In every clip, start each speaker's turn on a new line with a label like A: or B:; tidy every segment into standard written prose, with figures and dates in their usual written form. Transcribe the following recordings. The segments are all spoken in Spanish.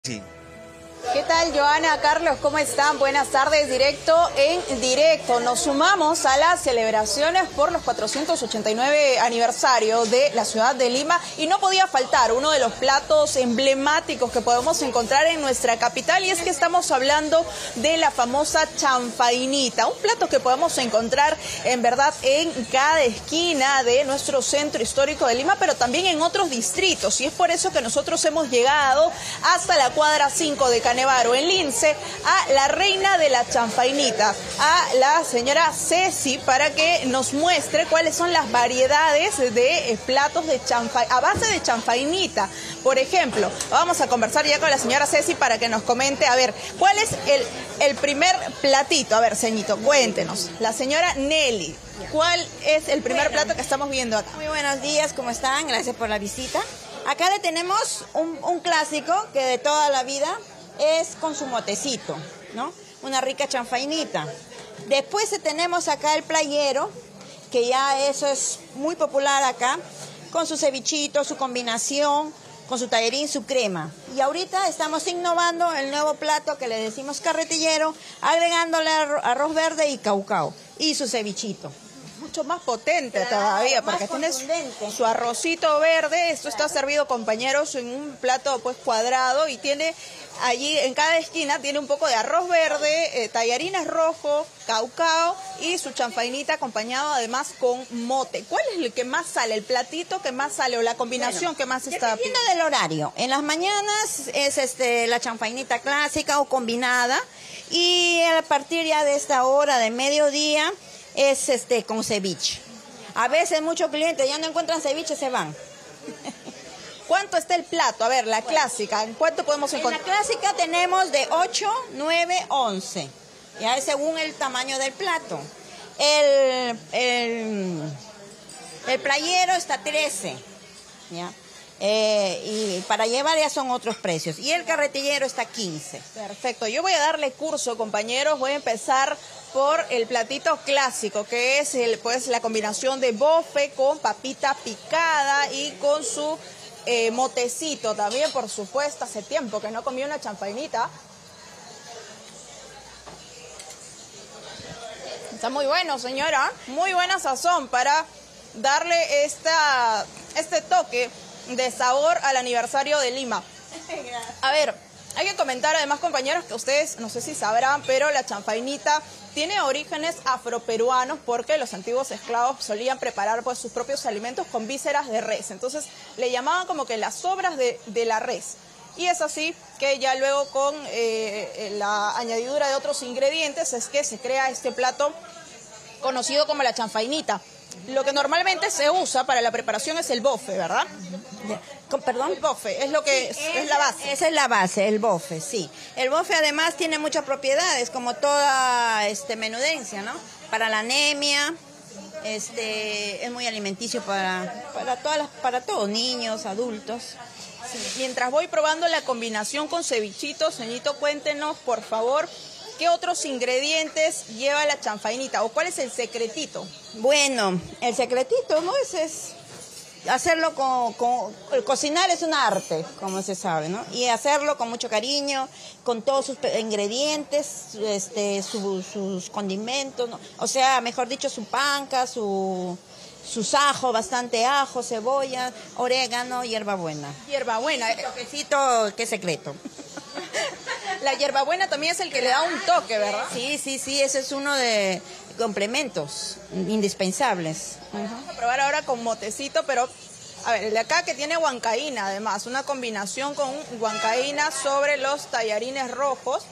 A: Sí.
B: ¿Qué tal, Joana, Carlos? ¿Cómo están? Buenas tardes, directo en directo. Nos sumamos a las celebraciones por los 489 aniversario de la ciudad de Lima y no podía faltar uno de los platos emblemáticos que podemos encontrar en nuestra capital, y es que estamos hablando de la famosa chanfainita, un plato que podemos encontrar en verdad en cada esquina de nuestro centro histórico de Lima, pero también en otros distritos, y es por eso que nosotros hemos llegado hasta la cuadra 5 de Canevaro, en Lince, a la reina de la chanfainita, a la señora Ceci, para que nos muestre cuáles son las variedades de platos de a base de chanfainita. Por ejemplo, vamos a conversar ya con la señora Ceci para que nos comente, a ver, ¿cuál es el primer platito? A ver, ceñito, cuéntenos. La señora Nelly, ¿cuál es el primer plato que estamos viendo acá?
C: Muy buenos días, ¿cómo están? Gracias por la visita. Acá le tenemos un clásico que de toda la vida es con su motecito, ¿no? Una rica chanfainita. Después tenemos acá el playero, que ya eso es muy popular acá, con su cevichito, su combinación, con su tallarín, su crema. Y ahorita estamos innovando el nuevo plato que le decimos carretillero, agregándole arroz verde y caucao y su cevichito.
B: Mucho más potente todavía, porque tiene su arrocito verde. Esto está servido, compañeros, en un plato pues cuadrado, y tiene allí en cada esquina tiene un poco de arroz verde, tallarines rojos, caucao y su chanfainita, acompañado además con mote. ¿Cuál es el que más sale, el platito que más sale o la combinación que más está?
C: Dependiendo del horario. En las mañanas es la chanfainita clásica o combinada, y a partir ya de esta hora de mediodía es con ceviche. A veces muchos clientes ya no encuentran ceviche, se van.
B: ¿Cuánto está el plato? A ver, la clásica, ¿en cuánto podemos encontrar?
C: En la clásica tenemos de 8, 9, 11. Ya es según el tamaño del plato. El playero está 13. ¿Ya? Y para llevar ya son otros precios. Y el carretillero está 15.
B: Perfecto. Yo voy a darle curso, compañeros. Voy a empezar por el platito clásico, que es pues la combinación de bofe con papita picada y con su motecito también, por supuesto. Hace tiempo que no comí una chanfainita. Está muy bueno, señora. Muy buena sazón para darle este toque de sabor al aniversario de Lima. A ver, hay que comentar además, compañeros, que ustedes, no sé si sabrán, pero la chanfainita tiene orígenes afroperuanos, porque los antiguos esclavos solían preparar pues sus propios alimentos con vísceras de res. Entonces le llamaban como que las sobras de la res. Y es así que ya luego con la añadidura de otros ingredientes es que se crea este plato conocido como la chanfainita. Lo que normalmente se usa para la preparación es el bofe, ¿verdad?
C: ¿Perdón?
B: El bofe, es lo que
C: sí,
B: es la base.
C: Esa es la base, el bofe, sí. El bofe además tiene muchas propiedades, como toda menudencia, ¿no? Para la anemia, es muy alimenticio para todos, niños, adultos.
B: Sí. Mientras voy probando la combinación con cevichito, señorito, cuéntenos, por favor, ¿qué otros ingredientes lleva la chanfainita o cuál es el secretito?
C: Bueno, el secretito, ¿no? Es hacerlo cocinar es un arte, como se sabe, ¿no? Y hacerlo con mucho cariño, con todos sus ingredientes, sus condimentos, ¿no? O sea, mejor dicho, su panca, sus ajos, bastante ajo, cebolla, orégano, hierbabuena.
B: Hierbabuena.
C: El toquecito que es secreto.
B: La hierbabuena también es el que le da un toque, ¿verdad?
C: Sí, ese es uno de complementos indispensables.
B: Vamos a probar ahora con motecito, pero a ver, el de acá que tiene huancaína, además, una combinación con huancaína sobre los tallarines rojos,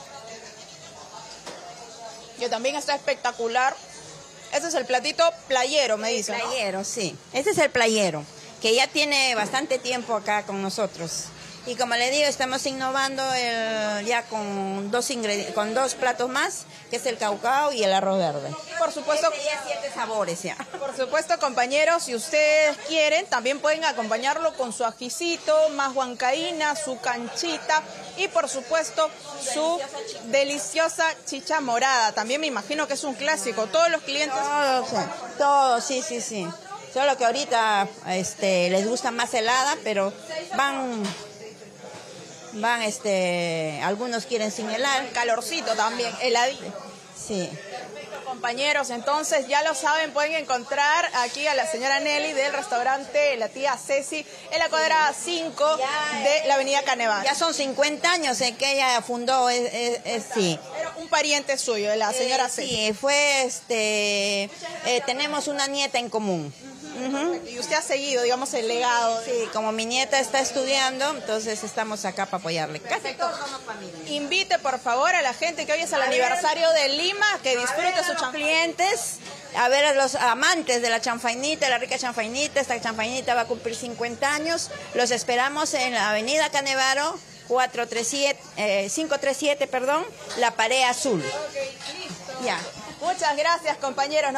B: que también está espectacular. Ese es el platito playero, me dicen, ¿no?
C: Playero, sí. Ese es el playero, que ya tiene bastante tiempo acá con nosotros. Y como le digo, estamos innovando ya con dos platos más, que es el caucao y el arroz verde.
B: Por supuesto,
C: ya 7 sabores ya.
B: Por supuesto, compañeros, si ustedes quieren, también pueden acompañarlo con su ajicito, más huancaína, su canchita y por supuesto su deliciosa chicha morada. También me imagino que es un clásico. Todos los clientes...
C: Todos, sí. Solo que ahorita les gusta más helada, pero van van, algunos quieren sin helar.
B: Calorcito también, heladito.
C: Sí.
B: Compañeros, entonces ya lo saben, pueden encontrar aquí a la señora Nelly del restaurante La Tía Ceci en la cuadra 5 de la avenida Canevaro.
C: Ya son 50 años en que ella fundó, sí.
B: Era un pariente suyo, de la señora Ceci.
C: Sí, fue, tenemos una nieta en común.
B: Y usted ha seguido, digamos, el legado.
C: Sí, como mi nieta está estudiando, entonces estamos acá para apoyarle. Casi todos somos familia.
B: Invite, por favor, a la gente que hoy es el aniversario de Lima, que disfrute su champaña.
C: Clientes, a ver a los amantes de la chanfainita, la rica chanfainita. Esta chanfainita va a cumplir 50 años. Los esperamos en la avenida Canevaro, 537, La Pared Azul.
B: Ok, listo.
C: Ya.
B: Muchas gracias, compañeros.